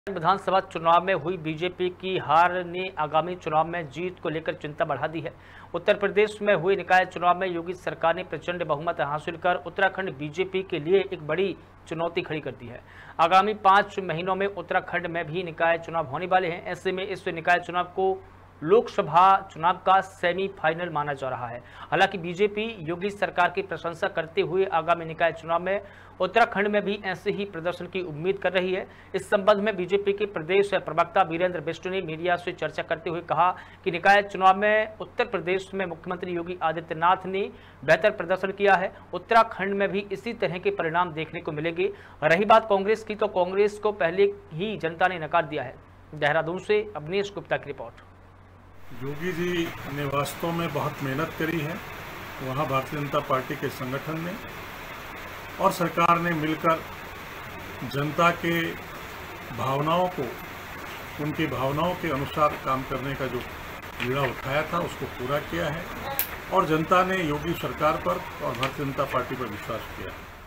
विधानसभा चुनाव में हुई बीजेपी की हार ने आगामी चुनाव में जीत को लेकर चिंता बढ़ा दी है। उत्तर प्रदेश में हुए निकाय चुनाव में योगी सरकार ने प्रचंड बहुमत हासिल कर उत्तराखंड बीजेपी के लिए एक बड़ी चुनौती खड़ी कर दी है। आगामी 5 महीनों में उत्तराखंड में भी निकाय चुनाव होने वाले हैं। ऐसे में इस निकाय चुनाव को लोकसभा चुनाव का सेमीफाइनल माना जा रहा है। हालांकि बीजेपी योगी सरकार की प्रशंसा करते हुए आगामी निकाय चुनाव में उत्तराखंड में भी ऐसे ही प्रदर्शन की उम्मीद कर रही है। इस संबंध में बीजेपी के प्रदेश प्रवक्ता वीरेंद्र बिष्ट ने मीडिया से चर्चा करते हुए कहा कि निकाय चुनाव में उत्तर प्रदेश में मुख्यमंत्री योगी आदित्यनाथ ने बेहतर प्रदर्शन किया है। उत्तराखंड में भी इसी तरह के परिणाम देखने को मिलेंगे। रही बात कांग्रेस की, तो कांग्रेस को पहले ही जनता ने नकार दिया है। देहरादून से अवनीश गुप्ता की रिपोर्ट। योगी जी ने वास्तव में बहुत मेहनत करी है वहाँ भारतीय जनता पार्टी के संगठन में, और सरकार ने मिलकर जनता के भावनाओं को, उनकी भावनाओं के अनुसार काम करने का जो बीड़ा उठाया था उसको पूरा किया है, और जनता ने योगी सरकार पर और भारतीय जनता पार्टी पर विश्वास किया है।